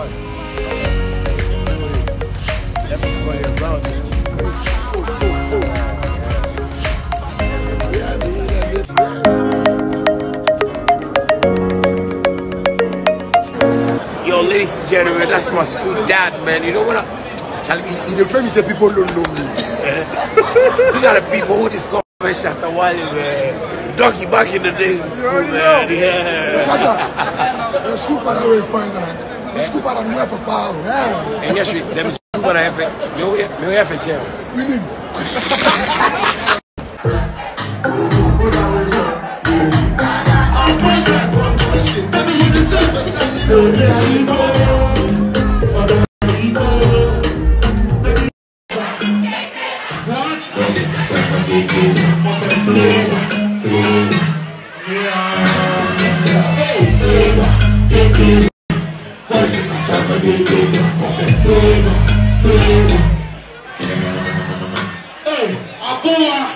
Yo, ladies and gentlemen, that's my school dad, man. You know what? In the premise that people don't know me. These are the people who discovered Shatta Wale, man. Donkey back in the days in school, man. Yeah. Shatta, the school para way point now. The school para no for power. Yeah. And yes, it's them school para have me have a chair. Winning. Baby, you deserve a standing ovation. Hey,